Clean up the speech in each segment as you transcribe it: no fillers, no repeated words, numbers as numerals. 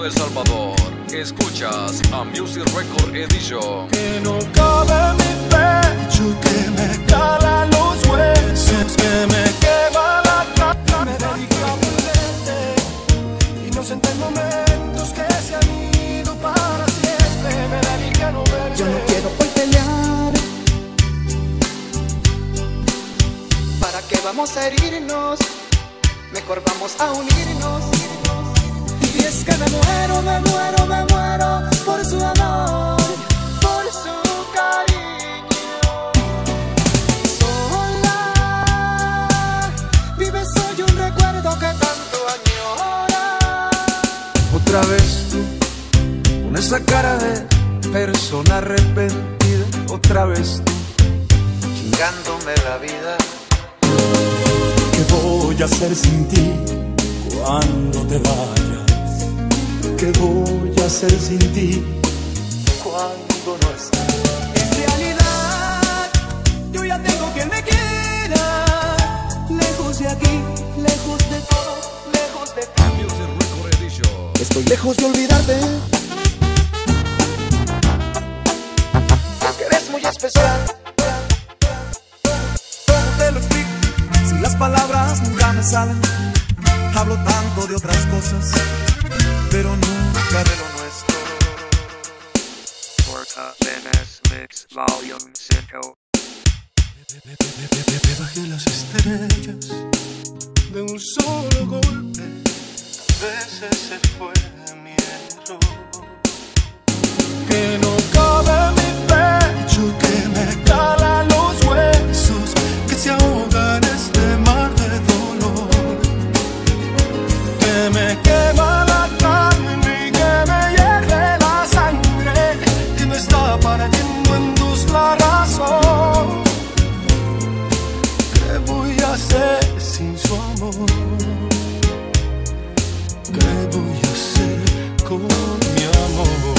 todo El Salvador. Escuchas a Music Record Edition. Que no cabe mi pecho, que me cala los huesos, que me quema la cara. Me dedico a perderte, inocentes momentos que se han ido para siempre. Me dedico a no verte. Yo no quiero hoy pelear. ¿Para qué vamos a herirnos? Mejor vamos a unirnos. Y es que me muero, me muero, me muero por su amor, por su cariño. Sola vive, soy un recuerdo que tanto añora. Otra vez tú, con esa cara de persona arrepentida. Otra vez tú, chingándome la vida. ¿Qué voy a hacer sin ti cuando te vayas? ¿Qué voy a hacer sin ti cuando no estés? En realidad, yo ya tengo quien me quiera, lejos de aquí, lejos de todo, lejos de ti. Music Record Edition. Estoy lejos de olvidarte, porque eres muy especial. ¿Cómo te lo explico? Si las palabras nunca me salen. Hablo tanto de otras cosas, pero nunca de lo nuestro. Porta Venes Mix Volume 5. Bajé las estrellas de un solo golpe. A veces se fue mi error. Que no cabe en mi pecho, que me cala los huesos, que se ahoga en este mar de dolor. Que me quema la carne y que me hierve la sangre, que me está partiendo en dos la razón. ¿Qué voy a hacer sin su amor? ¿Qué voy a hacer con mi amor?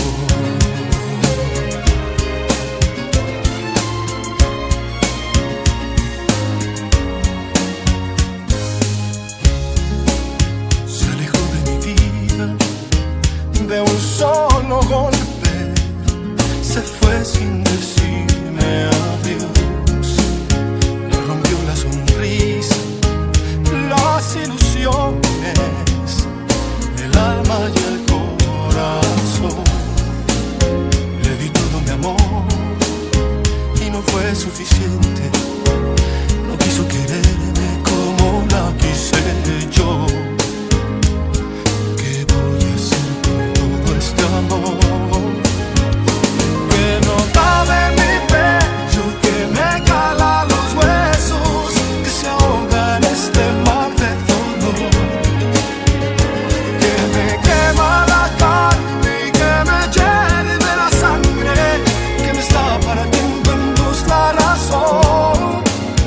Se alejó de mi vida de un solo golpe, se fue sin decirme adiós. Me rompió la sonrisa, las ilusiones, el alma y el corazón. Le di todo mi amor y no fue suficiente. No quiso quererme como la quise yo. ¿Qué voy a hacer con todo este amor? Que no cabe en mi pecho, que me cala los huesos, que se ahoga en este mar de dolor. Que me quema la carne y que me hierve la sangre, que me está partiendo en dos la razón.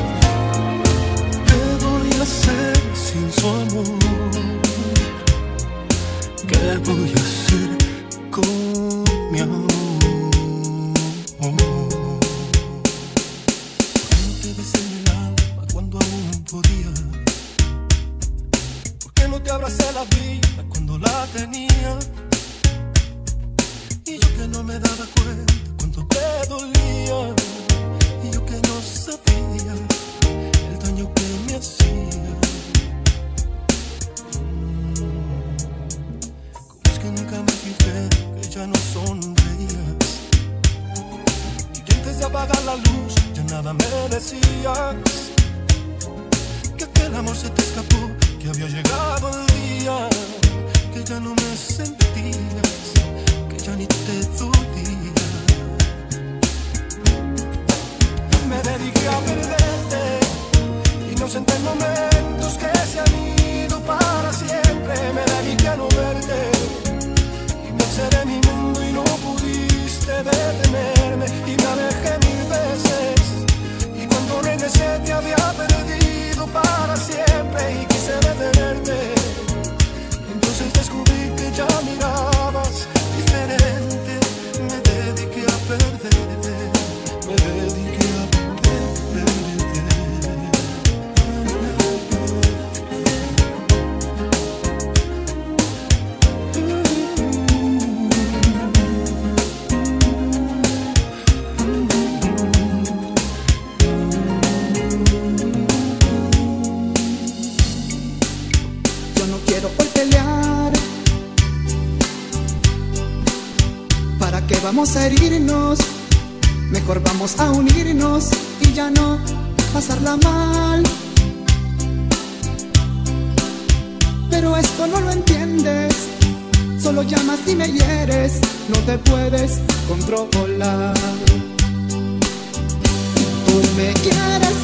¿Qué voy a hacer sin su amor? ¿Qué voy a hacer con mi amor? ¿Por qué no te besé en el alma cuando aún podía? ¿Por qué no te abracé la vida cuando la tenía? Y yo que no me daba cuenta cuánto te dolía, y yo que no sabía el daño que me hacía. ¿Cómo es que nunca me fijé que ya no sonreías? Y que antes de apagar la luz ya nada me decías. Que aquel amor se te escapó, que había llegado el día, que ya no me sentías, que ya ni te dolía. Me dediqué a perderte, inocentes momentos que se han ido para siempre. Me dediqué a no verte y me encerré en mi mundo y no pudiste detenerme. Y me alejé mil veces y cuando regresé te había perdido para siempre y quise detenerte. Entonces descubrí que ya mirabas diferente. Me dediqué a perderte, me dediqué a perderte. vamos a herirnos, mejor vamos a unirnos y ya no pasarla mal. Pero esto no lo entiendes, solo llamas y me hieres, no te puedes controlar. Tú me quieres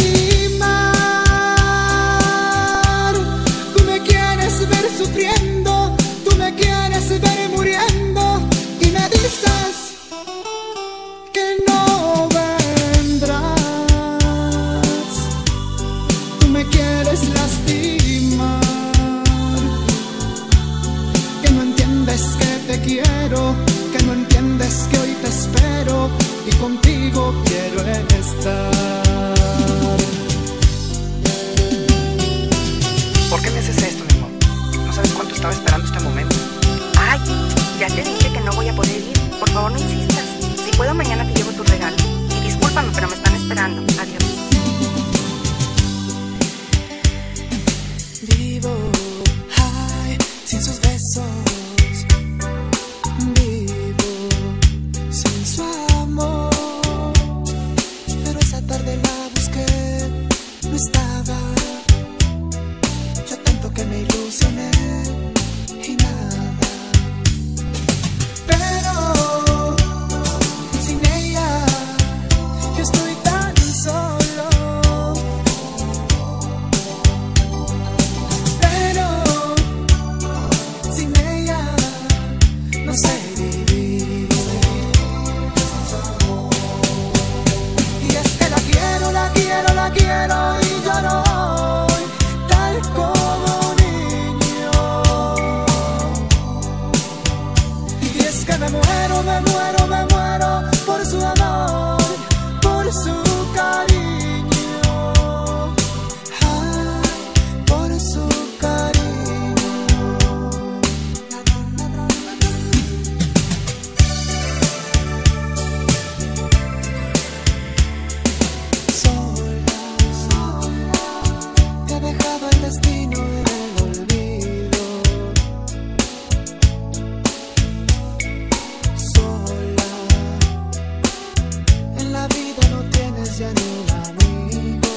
lastimar, tú me quieres ver sufriendo, tú me quieres ver muriendo y me dices que no vendrás. Tú me quieres lastimar, que no entiendes que te quiero, que no entiendes que hoy te espero y contigo quiero estar. ¿Por qué me haces esto, mi amor? No sabes cuánto estaba esperando este momento. Ay, ya te dije que no voy a poder ir. Por favor, no insistas. Si puedo, mañana te llevo tu regalo. Y discúlpame, pero me están esperando. Adiós. Vivo, ay, sin sus besos. Vivo sin su amor. Pero esa tarde la busqué, no estaba. Yo tanto que me ilusioné y nada. Pero sin ella yo estoy tan solo. Pero sin ella no sé vivir. Y es que la quiero, la quiero, la quiero y lloro tal como un niño. Y es que me muero, me muero, me muero por su amor, por su cariño. Ay, por su cariño. Sola, te ha dejado el destino en el olvido. Sola, en la vida no tienes ya ni un amigo.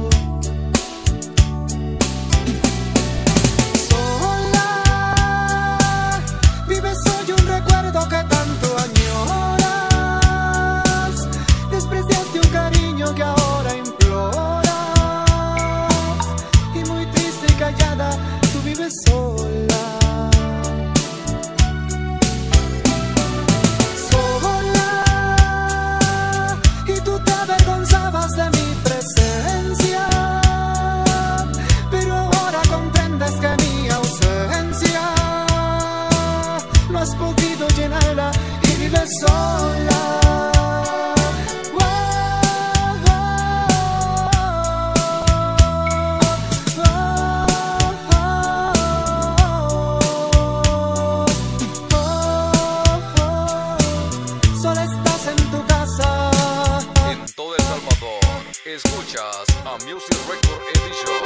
Sola, vives hoy un recuerdo que tanto añoras. Despreciaste un cariño que ahora imploras. Y muy triste y callada, tú vives sola. Sola, y tú te avergonzabas de mi presencia. Pero ahora comprendes que mi ausencia no has podido llenarla y vives sola. Sola estás en tu casa. En todo El Salvador, escuchas a Music Record Edition.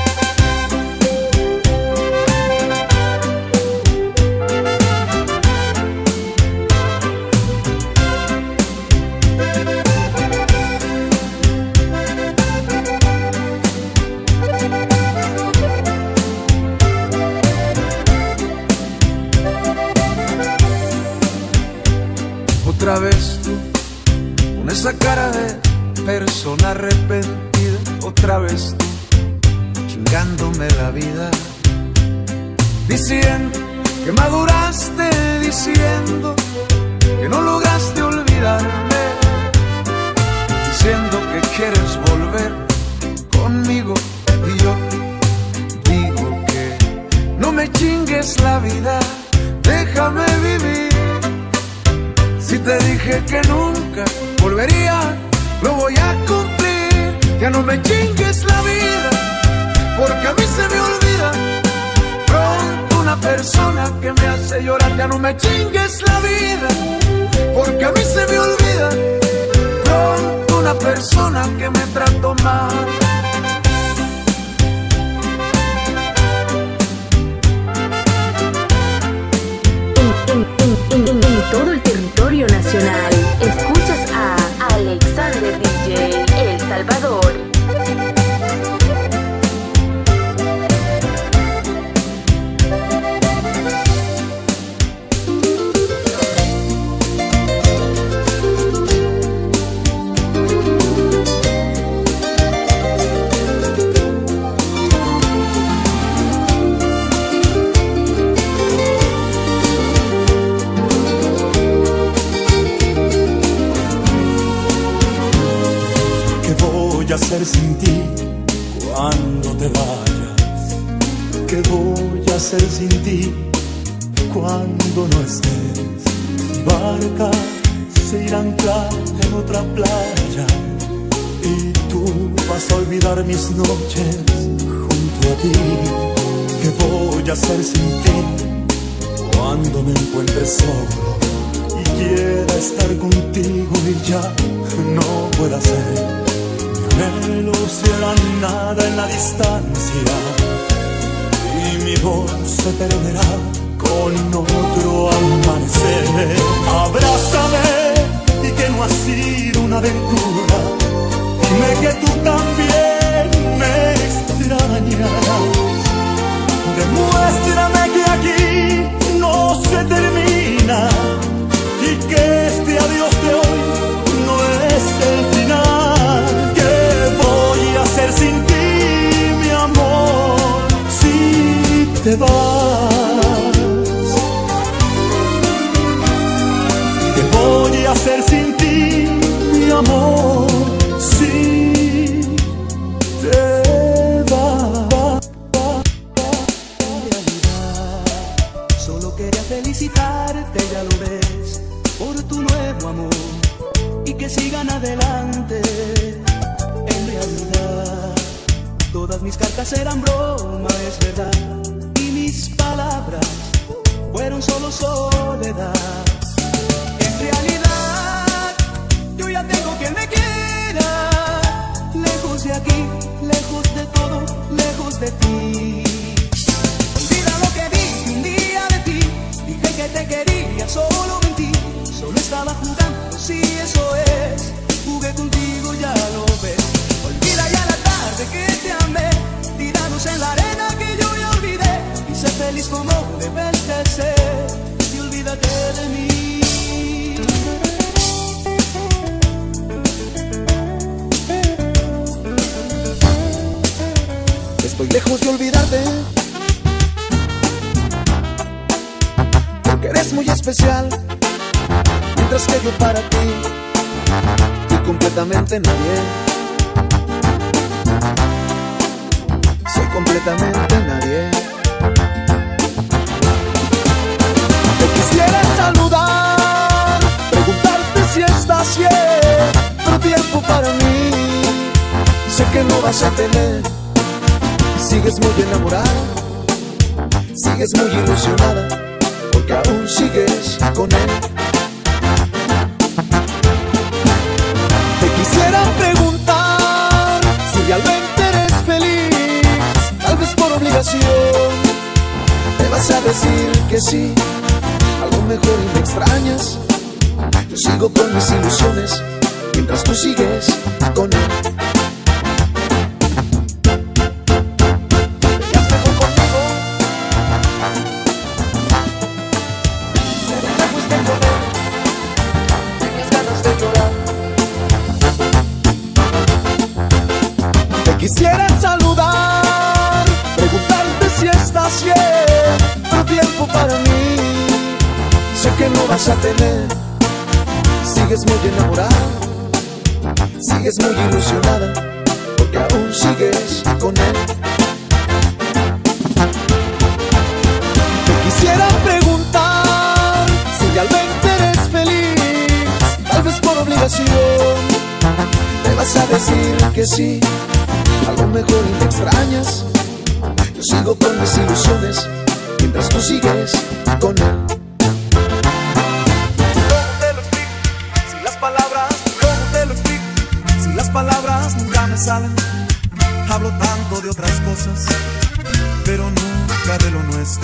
Otra vez tú, con esa cara de persona arrepentida. Otra vez tú, chingándome la vida. Diciendo que maduraste, diciendo que no lograste olvidarme. Diciendo que quieres volver conmigo. Y yo digo que no me chingues la vida, déjame vivir. Si te dije que nunca volvería, lo voy a cumplir. Ya no me chingues la vida, porque a mí se me olvida pronto una persona que me hace llorar. Ya no me chingues la vida, porque a mí se me olvida pronto una persona que me trató mal. En todo el territorio nacional hacer sin ti cuando te vayas? ¿Qué voy a hacer sin ti cuando no estés? Barcas se irán a anclar en otra playa y tú vas a olvidar mis noches junto a ti. ¿Qué voy a hacer sin ti cuando me encuentre solo y quiera estar contigo y ya no pueda ser? Mi anhelo será nada en la distancia y mi voz se perderá con otro amanecer. Abrázame y que no ha sido una aventura. Dime que tú también me extrañas. Demuéstrame que aquí no se termina y que este adiós de hoy no es el final. ¿Qué voy a hacer sin ti, mi amor, si te vas? ¿Qué voy a hacer sin ti, mi amor, si te vas? En realidad, solo quería felicitarte, ya lo ves, por tu nuevo amor y que sigan adelante. En realidad, todas mis cartas eran broma, es verdad, y mis palabras fueron solo soledad. En realidad, yo ya tengo quien me quiera, lejos de aquí, lejos de todo, lejos de ti. Olvida lo que dije un día de ti, dije que te quería, solo mentí, solo estaba jugando, sí eso es, jugué contigo, ya lo ves. Olvida ya la tarde que te amé, tirados en la arena que yo ya olvidé, y sé feliz como debes de ser, y olvídate de mí. Estoy lejos de olvidarte, porque eres muy especial, mientras que yo para ti fui completamente nadie. Soy completamente nadie. Te quisiera saludar, preguntarte si estás bien, pero tiempo para mí sé que no vas a tener. Sigues muy enamorada, sigues muy ilusionada, porque aún sigues con él. Te quisiera preguntar si realmente eres feliz, tal vez por obligación. Me vas a decir que sí, algo mejor y me extrañas. Yo sigo con mis ilusiones, mientras tú sigues con él. Quisiera saludar, preguntarte si estás bien, pero tiempo para mí sé que no vas a tener. Sigues muy enamorada, sigues muy ilusionada, porque aún sigues con él. Te quisiera preguntar si realmente eres feliz, tal vez por obligación. Me vas a decir que sí, algo mejor y me extrañas. Yo sigo con mis ilusiones, mientras tú sigues con él. ¿Cómo te lo explico? Si las palabras, ¿cómo te lo explico? Si las palabras nunca me salen. Hablo tanto de otras cosas, pero nunca de lo nuestro.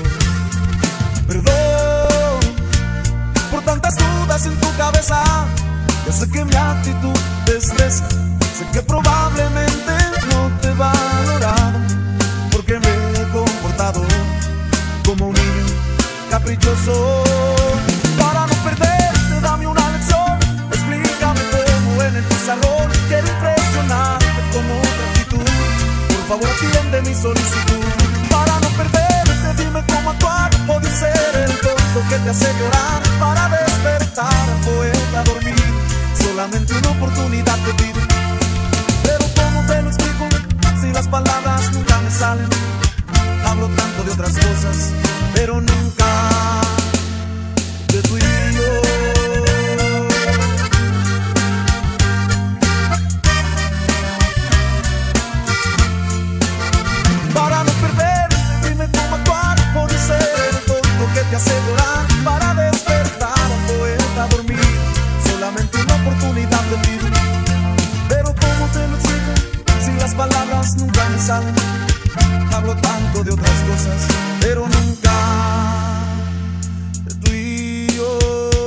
Perdón por tantas dudas en tu cabeza. Ya sé que mi actitud te estresa, sé que probablemente no te he valorado, porque me he comportado como un niño caprichoso. Para no perderte, dame una lección, explícame cómo en el pizarrón quiero impresionarte con otra actitud. Por favor atiende mi solicitud. Para no perderte, dime cómo actuar o de ser el tonto que te hace llorar. Para despertar al poeta dormir, solamente una oportunidad te pido. Pero con te lo explico si las palabras nunca me salen? Hablo tanto de otras cosas, pero nunca de tú y yo. Para no perder, dime cómo actuar o no ser el tonto que te hace llorar. Para despertar a un poeta dormir, solamente una oportunidad te pido. Pero cómo te lo explico si las palabras nunca me salen. Hablo tanto de otras cosas, pero nunca de tú y yo.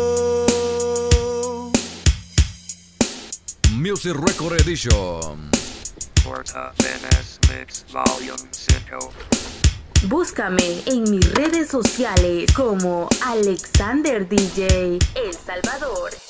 Music Record Edition. Porta Venas Mix Volume 5. Búscame en mis redes sociales como Alexander DJ El Salvador.